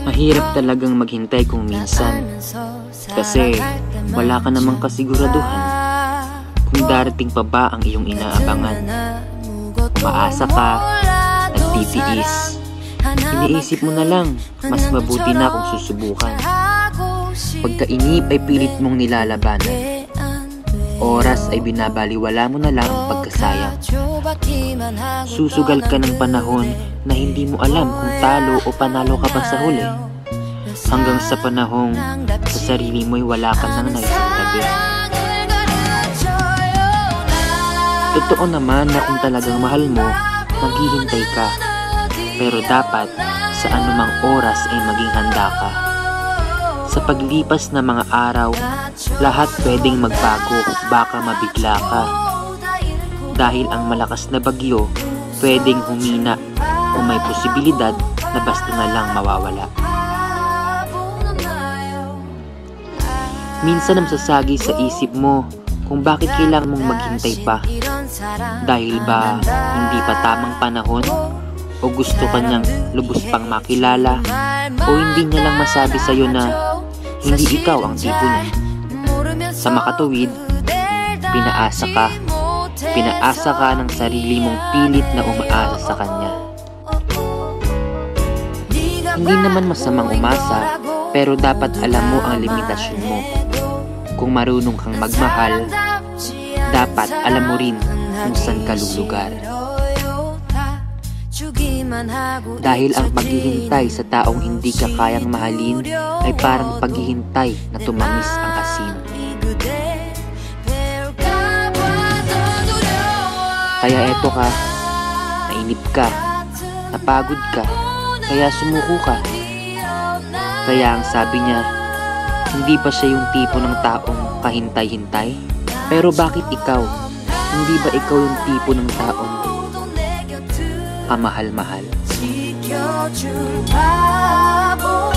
Mahirap talagang maghintay kung minsan, kasi wala ka namang kasiguraduhan kung darating pa ba ang iyong inaabangan. Umaasa ka, nagtitiis, iniisip mo na lang, mas mabuti na kung susubukan. Pagkainip ay pilit mong nilalabanan, oras ay binabaliwala mo na lang ang pagkasayang. Susugal ka ng panahon na hindi mo alam kung talo o panalo ka pa sa huli, hanggang sa panahong sa sarili mo'y wala ka nang naisasabi. Totoo naman na kung talagang mahal mo, maghihintay ka, pero dapat sa anumang oras ay maging handa ka. Sa paglipas ng mga araw, lahat pwedeng magbago, baka mabigla ka. Dahil ang malakas na bagyo, pwedeng humina o may posibilidad na basta na lang mawawala. Minsan namsasagi sa isip mo kung bakit kailangan mong maghintay pa. Dahil ba hindi pa tamang panahon? O gusto ka niyang lubos pang makilala? O hindi niya lang masabi sa'yo na hindi ikaw ang tipo niya? Sa makatuwid, pinaasa ka. Pinaasa ka ng sarili mong pilit na umaasa sa kanya. Hindi naman masamang umasa, pero dapat alam mo ang limitasyon mo. Kung marunong kang magmahal, dapat alam mo rin kung saan ka lulugar. Dahil ang paghihintay sa taong hindi ka kayang mahalin ay parang paghihintay na tumamis ang asin. Kaya eto ka, nainip ka, napagod ka, kaya sumuko ka. Kaya ang sabi niya, hindi ba siya yung tipo ng taong kahintay-hintay? Pero bakit ikaw? Hindi ba ikaw yung tipo ng taong kamahal-mahal?